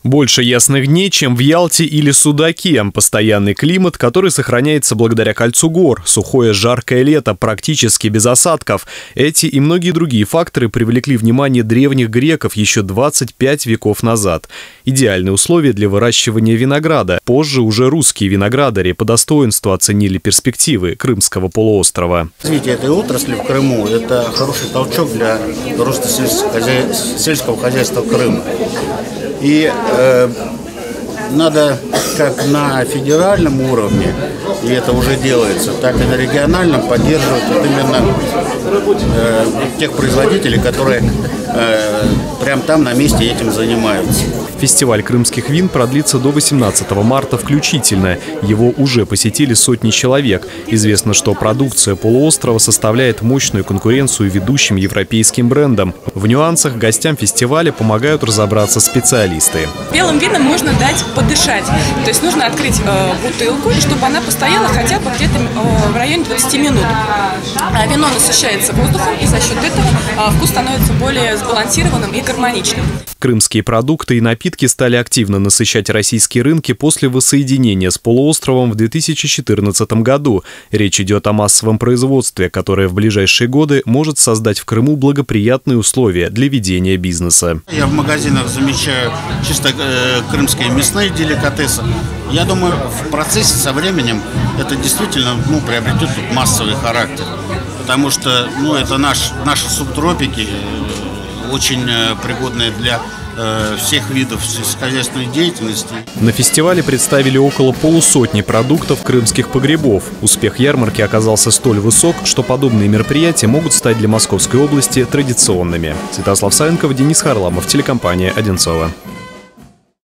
Больше ясных дней, чем в Ялте или Судаке. Постоянный климат, который сохраняется благодаря кольцу гор. Сухое жаркое лето, практически без осадков. Эти и многие другие факторы привлекли внимание древних греков еще 25 веков назад. Идеальные условия для выращивания винограда. Позже уже русские виноградари по достоинству оценили перспективы Крымского полуострова. Развитие этой отрасли в Крыму – это хороший толчок для роста сельского хозяйства Крыма. И надо как на федеральном уровне, и это уже делается, так и на региональном поддерживать вот именно тех производителей, которые прямо там на месте этим занимаются. Фестиваль крымских вин продлится до 18 марта включительно. Его уже посетили сотни человек. Известно, что продукция полуострова составляет мощную конкуренцию ведущим европейским брендам. В нюансах гостям фестиваля помогают разобраться специалисты. Белым винам нужно дать подышать. То есть нужно открыть бутылку, чтобы она постояла хотя бы где-то в районе 20 минут. Вино насыщается воздухом, и за счет этого вкус становится более сбалансированным и гармоничным. Крымские продукты и напитки стали активно насыщать российские рынки после воссоединения с полуостровом в 2014 году. Речь идет о массовом производстве, которое в ближайшие годы может создать в Крыму благоприятные условия для ведения бизнеса. Я в магазинах замечаю чисто крымские мясные деликатесы. Я думаю, в процессе со временем это действительно приобретет массовый характер. Потому что это наши субтропики, очень пригодные для всех видов сельскохозяйственной деятельности. На фестивале представили около полусотни продуктов крымских погребов. Успех ярмарки оказался столь высок, что подобные мероприятия могут стать для Московской области традиционными. Святослав Савенков, Денис Харламов, телекомпания «Одинцово».